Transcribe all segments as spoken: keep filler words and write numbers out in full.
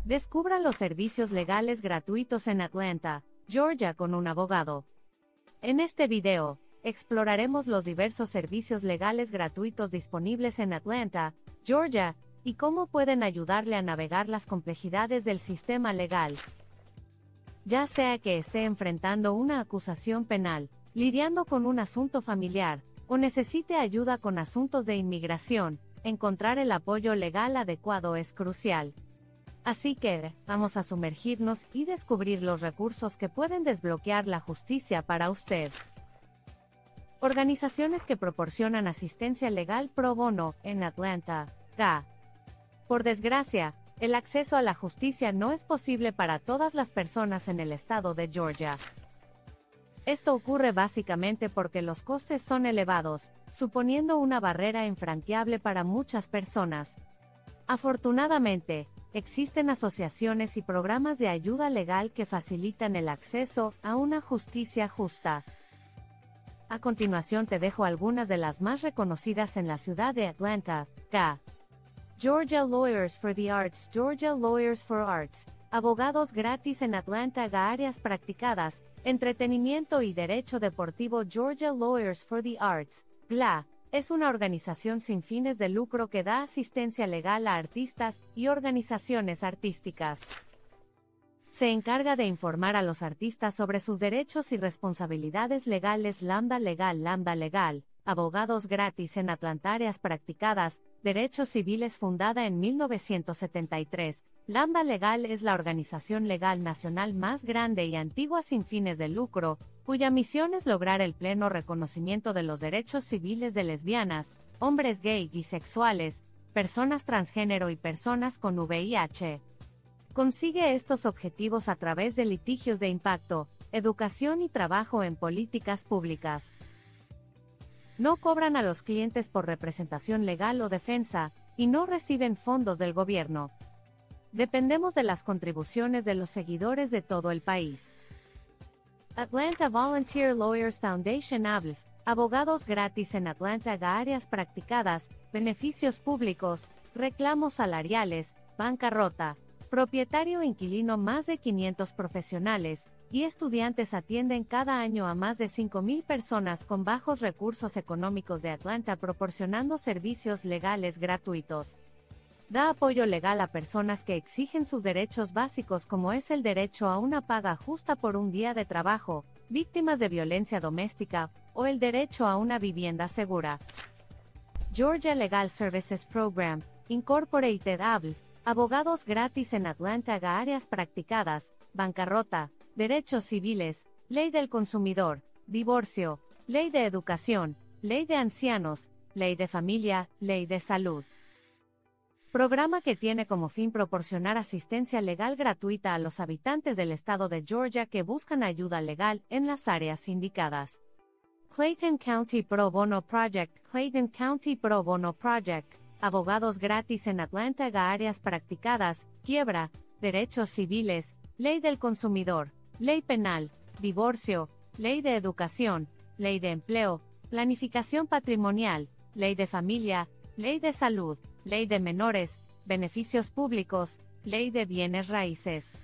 Descubra los servicios legales gratuitos en Atlanta, Georgia con un abogado. En este video, exploraremos los diversos servicios legales gratuitos disponibles en Atlanta, Georgia, y cómo pueden ayudarle a navegar las complejidades del sistema legal. Ya sea que esté enfrentando una acusación penal, lidiando con un asunto familiar, o necesite ayuda con asuntos de inmigración, encontrar el apoyo legal adecuado es crucial. Así que, vamos a sumergirnos y descubrir los recursos que pueden desbloquear la justicia para usted. Organizaciones que proporcionan asistencia legal pro bono en Atlanta, Georgia. Por desgracia, el acceso a la justicia no es posible para todas las personas en el estado de Georgia. Esto ocurre básicamente porque los costes son elevados, suponiendo una barrera infranqueable para muchas personas. Afortunadamente, existen asociaciones y programas de ayuda legal que facilitan el acceso a una justicia justa. A continuación te dejo algunas de las más reconocidas en la ciudad de Atlanta, Georgia. Georgia Lawyers for the Arts. Georgia Lawyers for Arts. Abogados gratis en Atlanta. Georgia. Áreas practicadas, entretenimiento y derecho deportivo. Georgia Lawyers for the Arts, G L A, es una organización sin fines de lucro que da asistencia legal a artistas y organizaciones artísticas. Se encarga de informar a los artistas sobre sus derechos y responsabilidades legales. Lambda Legal. Lambda Legal, abogados gratis en Atlanta. Áreas practicadas, derechos civiles. Fundada en mil novecientos setenta y tres, Lambda Legal es la organización legal nacional más grande y antigua sin fines de lucro, cuya misión es lograr el pleno reconocimiento de los derechos civiles de lesbianas, hombres gay y bisexuales, personas transgénero y personas con V I H. Consigue estos objetivos a través de litigios de impacto, educación y trabajo en políticas públicas. No cobran a los clientes por representación legal o defensa, y no reciben fondos del gobierno. Dependemos de las contribuciones de los seguidores de todo el país. Atlanta Volunteer Lawyers Foundation. A B L F, abogados gratis en Atlanta. Áreas practicadas, beneficios públicos, reclamos salariales, bancarrota, propietario e inquilino. Más de quinientos profesionales y estudiantes atienden cada año a más de cinco mil personas con bajos recursos económicos de Atlanta, proporcionando servicios legales gratuitos. Da apoyo legal a personas que exigen sus derechos básicos, como es el derecho a una paga justa por un día de trabajo, víctimas de violencia doméstica, o el derecho a una vivienda segura. Georgia Legal Services Program, Incorporated. A B L F, abogados gratis en Atlanta. Áreas practicadas, bancarrota, derechos civiles, ley del consumidor, divorcio, ley de educación, ley de ancianos, ley de familia, ley de salud. Programa que tiene como fin proporcionar asistencia legal gratuita a los habitantes del estado de Georgia que buscan ayuda legal en las áreas indicadas. Clayton County Pro Bono Project. Clayton County Pro Bono Project, abogados gratis en Atlanta. Áreas practicadas, quiebra, derechos civiles, ley del consumidor, ley penal, divorcio, ley de educación, ley de empleo, planificación patrimonial, ley de familia, ley de salud, ley de menores, beneficios públicos, ley de bienes raíces.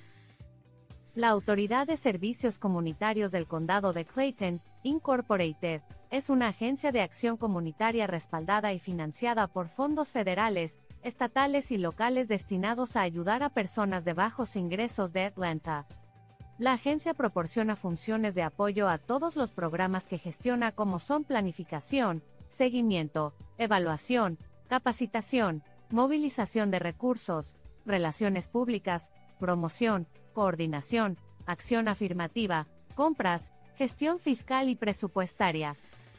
La Autoridad de Servicios Comunitarios del Condado de Clayton, Incorporated, es una agencia de acción comunitaria respaldada y financiada por fondos federales, estatales y locales destinados a ayudar a personas de bajos ingresos de Atlanta. La agencia proporciona funciones de apoyo a todos los programas que gestiona, como son planificación, seguimiento, evaluación, capacitación, movilización de recursos, relaciones públicas, promoción, coordinación, acción afirmativa, compras, gestión fiscal y presupuestaria.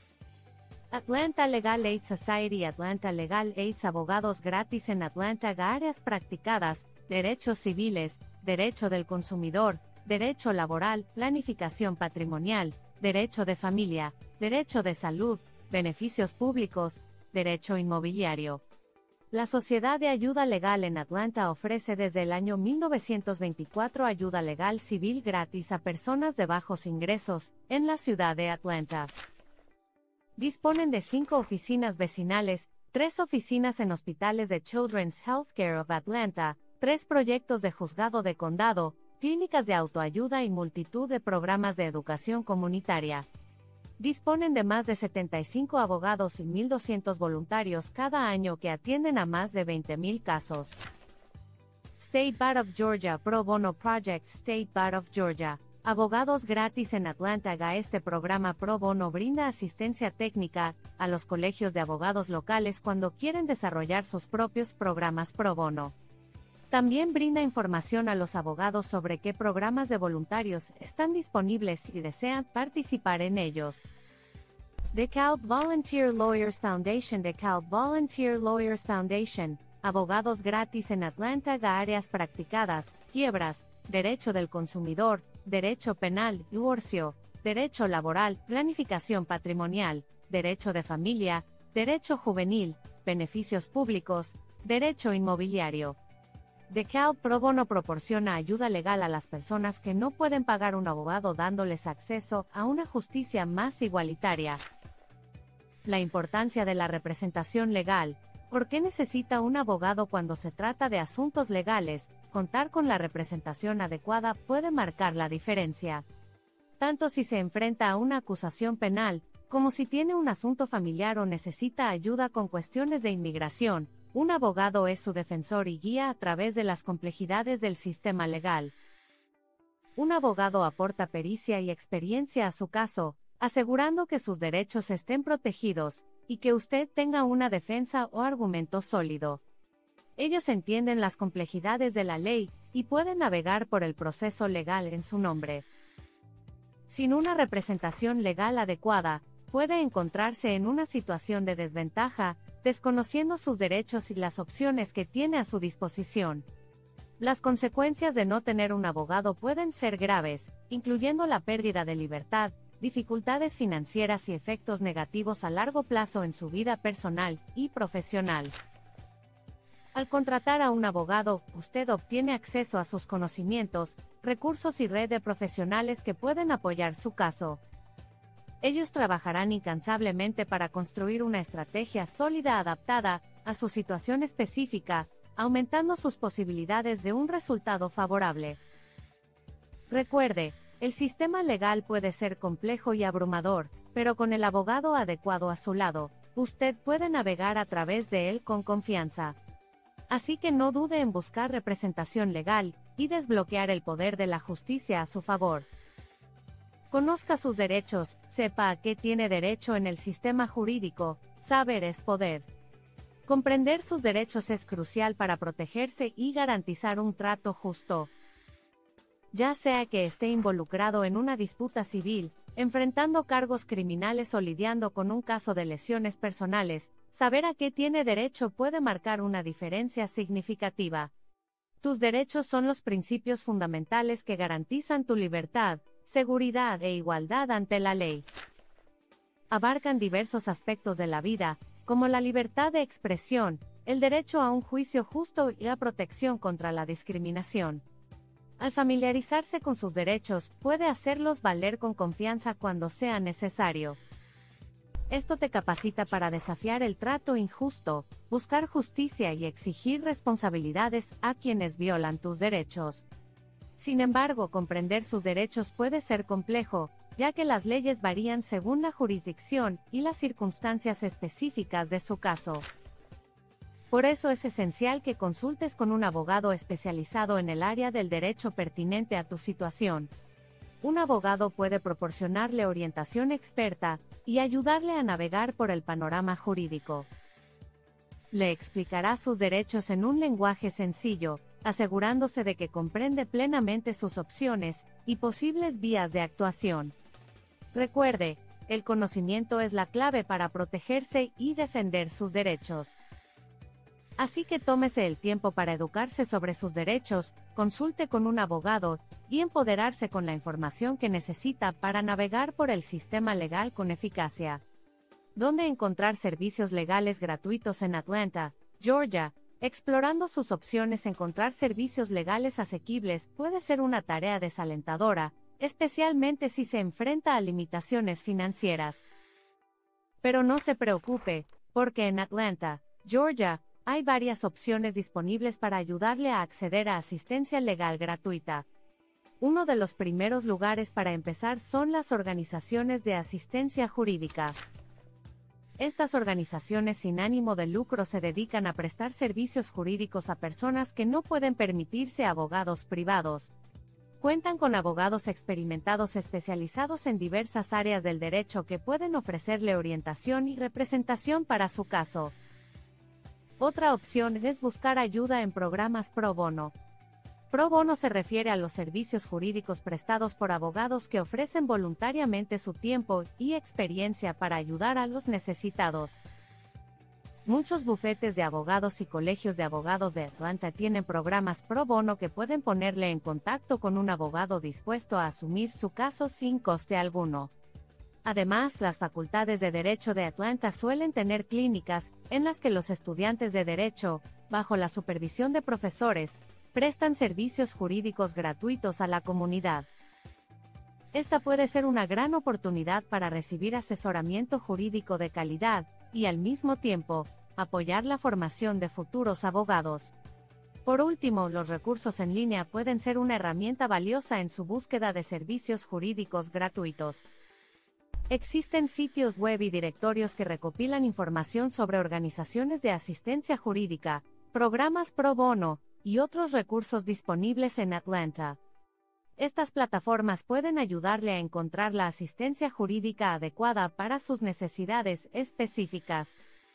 Atlanta Legal Aid Society. Atlanta Legal Aid, abogados gratis en Atlanta. Áreas practicadas, derechos civiles, derecho del consumidor, derecho laboral, planificación patrimonial, derecho de familia, derecho de salud, beneficios públicos, derecho inmobiliario. La Sociedad de Ayuda Legal en Atlanta ofrece desde el año mil novecientos veinticuatro ayuda legal civil gratis a personas de bajos ingresos, en la ciudad de Atlanta. Disponen de cinco oficinas vecinales, tres oficinas en hospitales de Children's Healthcare of Atlanta, tres proyectos de juzgado de condado, clínicas de autoayuda y multitud de programas de educación comunitaria. Disponen de más de setenta y cinco abogados y mil doscientos voluntarios cada año que atienden a más de veinte mil casos. State Bar of Georgia Pro Bono Project. State Bar of Georgia. Abogados gratis en Atlanta. Este programa pro bono brinda asistencia técnica a los colegios de abogados locales cuando quieren desarrollar sus propios programas pro bono. También brinda información a los abogados sobre qué programas de voluntarios están disponibles y desean participar en ellos. DeKalb Volunteer Lawyers Foundation. DeKalb Volunteer Lawyers Foundation. Abogados gratis en Atlanta. Áreas practicadas: quiebras, derecho del consumidor, derecho penal, divorcio, derecho laboral, planificación patrimonial, derecho de familia, derecho juvenil, beneficios públicos, derecho inmobiliario. DeKalb Pro Bono proporciona ayuda legal a las personas que no pueden pagar un abogado, dándoles acceso a una justicia más igualitaria. La importancia de la representación legal. ¿Por qué necesita un abogado cuando se trata de asuntos legales? Contar con la representación adecuada puede marcar la diferencia. Tanto si se enfrenta a una acusación penal, como si tiene un asunto familiar o necesita ayuda con cuestiones de inmigración, un abogado es su defensor y guía a través de las complejidades del sistema legal. Un abogado aporta pericia y experiencia a su caso, asegurando que sus derechos estén protegidos, y que usted tenga una defensa o argumento sólido. Ellos entienden las complejidades de la ley, y pueden navegar por el proceso legal en su nombre. Sin una representación legal adecuada, puede encontrarse en una situación de desventaja, desconociendo sus derechos y las opciones que tiene a su disposición. Las consecuencias de no tener un abogado pueden ser graves, incluyendo la pérdida de libertad, dificultades financieras y efectos negativos a largo plazo en su vida personal y profesional. Al contratar a un abogado, usted obtiene acceso a sus conocimientos, recursos y red de profesionales que pueden apoyar su caso. Ellos trabajarán incansablemente para construir una estrategia sólida adaptada a su situación específica, aumentando sus posibilidades de un resultado favorable. Recuerde, el sistema legal puede ser complejo y abrumador, pero con el abogado adecuado a su lado, usted puede navegar a través de él con confianza. Así que no dude en buscar representación legal y desbloquear el poder de la justicia a su favor. Conozca sus derechos, sepa a qué tiene derecho en el sistema jurídico. Saber es poder. Comprender sus derechos es crucial para protegerse y garantizar un trato justo. Ya sea que esté involucrado en una disputa civil, enfrentando cargos criminales o lidiando con un caso de lesiones personales, saber a qué tiene derecho puede marcar una diferencia significativa. Tus derechos son los principios fundamentales que garantizan tu libertad, seguridad e igualdad ante la ley. Abarcan diversos aspectos de la vida, como la libertad de expresión, el derecho a un juicio justo y la protección contra la discriminación. Al familiarizarse con sus derechos, puede hacerlos valer con confianza cuando sea necesario. Esto te capacita para desafiar el trato injusto, buscar justicia y exigir responsabilidades a quienes violan tus derechos. Sin embargo, comprender sus derechos puede ser complejo, ya que las leyes varían según la jurisdicción y las circunstancias específicas de su caso. Por eso es esencial que consultes con un abogado especializado en el área del derecho pertinente a tu situación. Un abogado puede proporcionarle orientación experta y ayudarle a navegar por el panorama jurídico. Le explicará sus derechos en un lenguaje sencillo, asegurándose de que comprende plenamente sus opciones y posibles vías de actuación. Recuerde, el conocimiento es la clave para protegerse y defender sus derechos. Así que tómese el tiempo para educarse sobre sus derechos, consulte con un abogado, y empoderarse con la información que necesita para navegar por el sistema legal con eficacia. ¿Dónde encontrar servicios legales gratuitos en Atlanta, Georgia? Explorando sus opciones. Encontrar servicios legales asequibles puede ser una tarea desalentadora, especialmente si se enfrenta a limitaciones financieras. Pero no se preocupe, porque en Atlanta, Georgia, hay varias opciones disponibles para ayudarle a acceder a asistencia legal gratuita. Uno de los primeros lugares para empezar son las organizaciones de asistencia jurídica. Estas organizaciones sin ánimo de lucro se dedican a prestar servicios jurídicos a personas que no pueden permitirse abogados privados. Cuentan con abogados experimentados especializados en diversas áreas del derecho que pueden ofrecerle orientación y representación para su caso. Otra opción es buscar ayuda en programas pro bono. Pro bono se refiere a los servicios jurídicos prestados por abogados que ofrecen voluntariamente su tiempo y experiencia para ayudar a los necesitados. Muchos bufetes de abogados y colegios de abogados de Atlanta tienen programas pro bono que pueden ponerle en contacto con un abogado dispuesto a asumir su caso sin coste alguno. Además, las facultades de Derecho de Atlanta suelen tener clínicas en las que los estudiantes de Derecho, bajo la supervisión de profesores, prestan servicios jurídicos gratuitos a la comunidad. Esta puede ser una gran oportunidad para recibir asesoramiento jurídico de calidad, y al mismo tiempo, apoyar la formación de futuros abogados. Por último, los recursos en línea pueden ser una herramienta valiosa en su búsqueda de servicios jurídicos gratuitos. Existen sitios web y directorios que recopilan información sobre organizaciones de asistencia jurídica, programas pro bono, y otros recursos disponibles en Atlanta. Estas plataformas pueden ayudarle a encontrar la asistencia jurídica adecuada para sus necesidades específicas.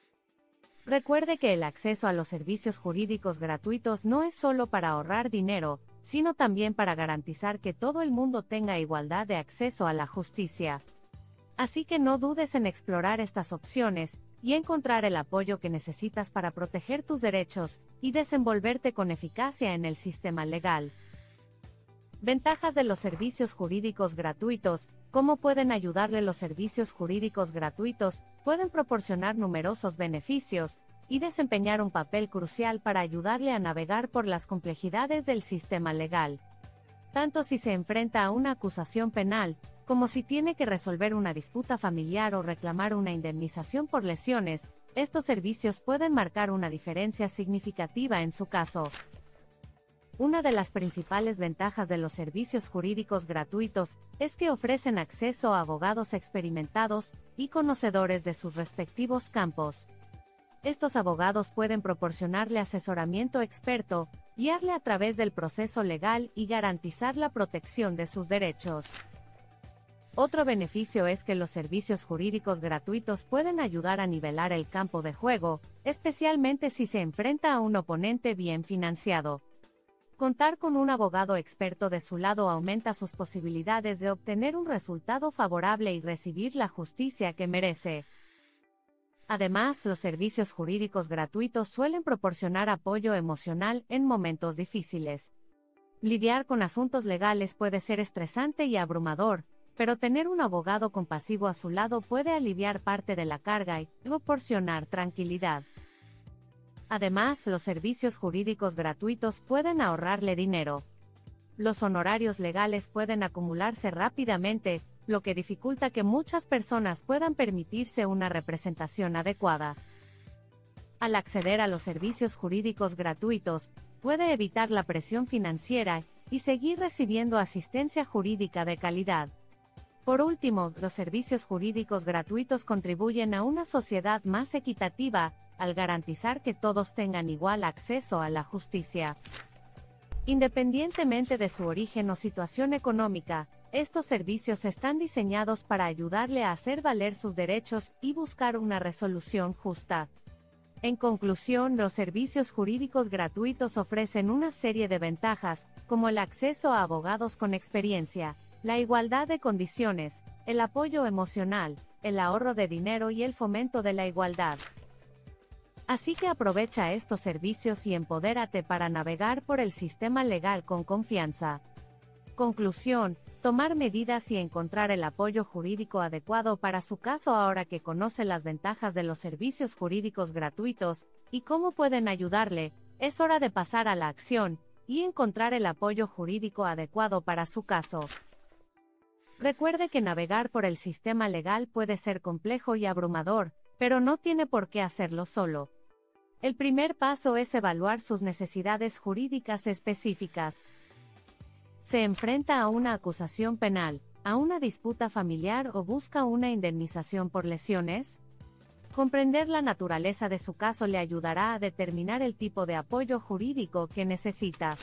Recuerde que el acceso a los servicios jurídicos gratuitos no es solo para ahorrar dinero, sino también para garantizar que todo el mundo tenga igualdad de acceso a la justicia. Así que no dudes en explorar estas opciones y encontrar el apoyo que necesitas para proteger tus derechos y desenvolverte con eficacia en el sistema legal. Ventajas de los servicios jurídicos gratuitos. ¿Cómo pueden ayudarle los servicios jurídicos gratuitos? Pueden proporcionar numerosos beneficios y desempeñar un papel crucial para ayudarle a navegar por las complejidades del sistema legal. Tanto si se enfrenta a una acusación penal, como si tiene que resolver una disputa familiar o reclamar una indemnización por lesiones, estos servicios pueden marcar una diferencia significativa en su caso. Una de las principales ventajas de los servicios jurídicos gratuitos es que ofrecen acceso a abogados experimentados y conocedores de sus respectivos campos. Estos abogados pueden proporcionarle asesoramiento experto, guiarle a través del proceso legal y garantizar la protección de sus derechos. Otro beneficio es que los servicios jurídicos gratuitos pueden ayudar a nivelar el campo de juego, especialmente si se enfrenta a un oponente bien financiado. Contar con un abogado experto de su lado aumenta sus posibilidades de obtener un resultado favorable y recibir la justicia que merece. Además, los servicios jurídicos gratuitos suelen proporcionar apoyo emocional en momentos difíciles. Lidiar con asuntos legales puede ser estresante y abrumador, pero tener un abogado compasivo a su lado puede aliviar parte de la carga y proporcionar tranquilidad. Además, los servicios jurídicos gratuitos pueden ahorrarle dinero. Los honorarios legales pueden acumularse rápidamente, lo que dificulta que muchas personas puedan permitirse una representación adecuada. Al acceder a los servicios jurídicos gratuitos, puede evitar la presión financiera y seguir recibiendo asistencia jurídica de calidad. Por último, los servicios jurídicos gratuitos contribuyen a una sociedad más equitativa, al garantizar que todos tengan igual acceso a la justicia. Independientemente de su origen o situación económica, estos servicios están diseñados para ayudarle a hacer valer sus derechos y buscar una resolución justa. En conclusión, los servicios jurídicos gratuitos ofrecen una serie de ventajas, como el acceso a abogados con experiencia, la igualdad de condiciones, el apoyo emocional, el ahorro de dinero y el fomento de la igualdad. Así que aprovecha estos servicios y empodérate para navegar por el sistema legal con confianza. Conclusión: tomar medidas y encontrar el apoyo jurídico adecuado para su caso ahora que conoce las ventajas de los servicios jurídicos gratuitos y cómo pueden ayudarle, es hora de pasar a la acción y encontrar el apoyo jurídico adecuado para su caso. Recuerde que navegar por el sistema legal puede ser complejo y abrumador, pero no tiene por qué hacerlo solo. El primer paso es evaluar sus necesidades jurídicas específicas. ¿Se enfrenta a una acusación penal, a una disputa familiar o busca una indemnización por lesiones? Comprender la naturaleza de su caso le ayudará a determinar el tipo de apoyo jurídico que necesita.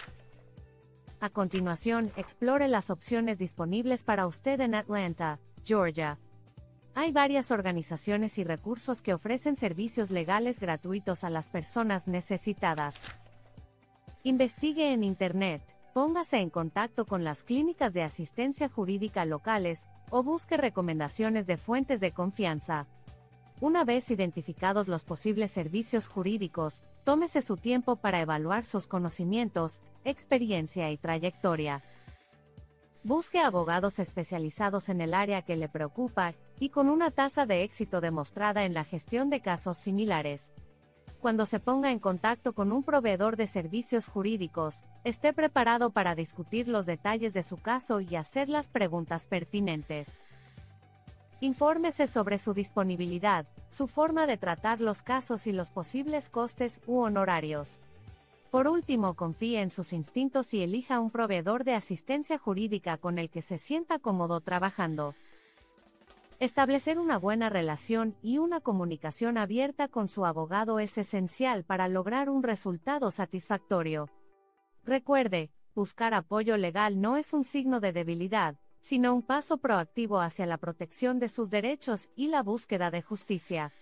A continuación, explore las opciones disponibles para usted en Atlanta, Georgia. Hay varias organizaciones y recursos que ofrecen servicios legales gratuitos a las personas necesitadas. Investigue en Internet, póngase en contacto con las clínicas de asistencia jurídica locales, o busque recomendaciones de fuentes de confianza. Una vez identificados los posibles servicios jurídicos, tómese su tiempo para evaluar sus conocimientos, experiencia y trayectoria. Busque abogados especializados en el área que le preocupa, y con una tasa de éxito demostrada en la gestión de casos similares. Cuando se ponga en contacto con un proveedor de servicios jurídicos, esté preparado para discutir los detalles de su caso y hacer las preguntas pertinentes. Infórmese sobre su disponibilidad, su forma de tratar los casos y los posibles costes u honorarios. Por último, confíe en sus instintos y elija un proveedor de asistencia jurídica con el que se sienta cómodo trabajando. Establecer una buena relación y una comunicación abierta con su abogado es esencial para lograr un resultado satisfactorio. Recuerde, buscar apoyo legal no es un signo de debilidad, sino un paso proactivo hacia la protección de sus derechos y la búsqueda de justicia.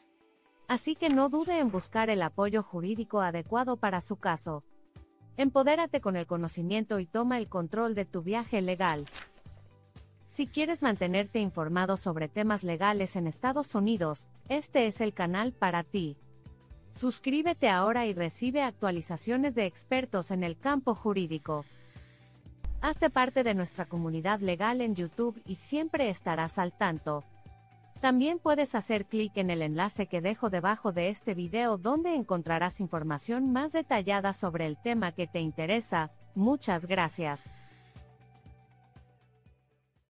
Así que no dude en buscar el apoyo jurídico adecuado para su caso. Empodérate con el conocimiento y toma el control de tu viaje legal. Si quieres mantenerte informado sobre temas legales en Estados Unidos, este es el canal para ti. Suscríbete ahora y recibe actualizaciones de expertos en el campo jurídico. Hazte parte de nuestra comunidad legal en YouTube y siempre estarás al tanto. También puedes hacer clic en el enlace que dejo debajo de este video donde encontrarás información más detallada sobre el tema que te interesa. Muchas gracias.